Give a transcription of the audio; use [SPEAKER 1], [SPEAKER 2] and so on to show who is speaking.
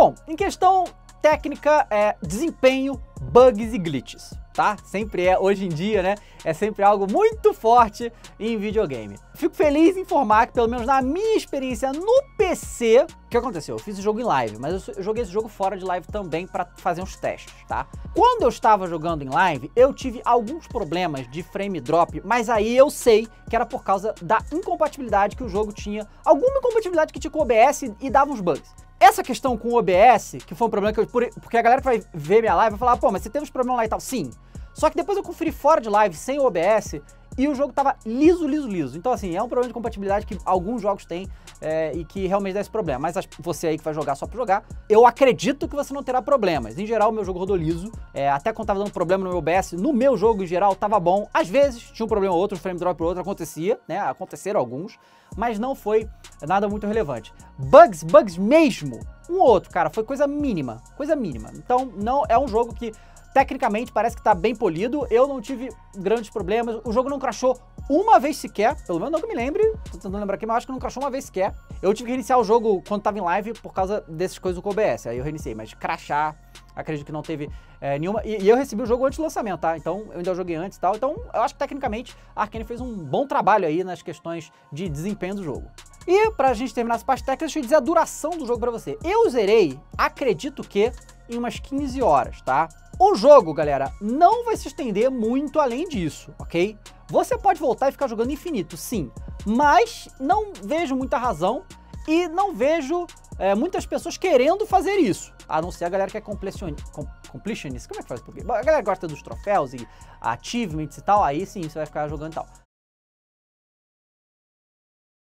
[SPEAKER 1] Bom, em questão técnica, desempenho, bugs e glitches, tá? Sempre hoje em dia, né? É sempre algo muito forte em videogame. Fico feliz em informar que, pelo menos na minha experiência no PC, o que aconteceu? Eu fiz o jogo em live, mas eu joguei esse jogo fora de live também para fazer uns testes, tá? Quando eu estava jogando em live, eu tive alguns problemas de frame drop, mas aí eu sei que era por causa da incompatibilidade que o jogo tinha, alguma incompatibilidade que tinha com o OBS e dava uns bugs. Essa questão com o OBS, que foi um problema que porque a galera que vai ver minha live vai falar, pô, mas você teve uns problemas lá e tal. Sim. Só que depois eu conferi fora de live, sem o OBS, e o jogo tava liso, liso, liso. Então, assim, é um problema de compatibilidade que alguns jogos têm e que realmente dá esse problema. Mas você aí que vai jogar só pra jogar, eu acredito que você não terá problemas. Em geral, o meu jogo rodou liso. Até quando tava dando problema no meu OBS, no meu jogo, em geral, tava bom. Às vezes, tinha um problema ou outro, um frame drop ou outro, acontecia, né? Aconteceram alguns, mas não foi nada muito relevante. Bugs mesmo, um ou outro, cara, foi coisa mínima. Coisa mínima. Então, não é um jogo que tecnicamente parece que tá bem polido, eu não tive grandes problemas, o jogo não crashou uma vez sequer, pelo menos não que eu me lembre, tô tentando lembrar aqui, mas acho que não crashou uma vez sequer. Eu tive que reiniciar o jogo quando tava em live por causa dessas coisas do OBS, aí eu reiniciei, mas crashar, acredito que não teve nenhuma, e eu recebi o jogo antes do lançamento, tá? Então eu ainda joguei antes e tal, então eu acho que tecnicamente a Arkane fez um bom trabalho aí nas questões de desempenho do jogo. E pra gente terminar essa parte técnica, deixa eu dizer a duração do jogo pra você. Eu zerei, acredito que, em umas 15 horas, tá? O jogo, galera, não vai se estender muito além disso, ok? Você pode voltar e ficar jogando infinito, sim, mas não vejo muita razão e não vejo muitas pessoas querendo fazer isso, a não ser a galera que é completionist, como é que faz isso? A galera gosta dos troféus e achievements e tal, aí sim, você vai ficar jogando e tal.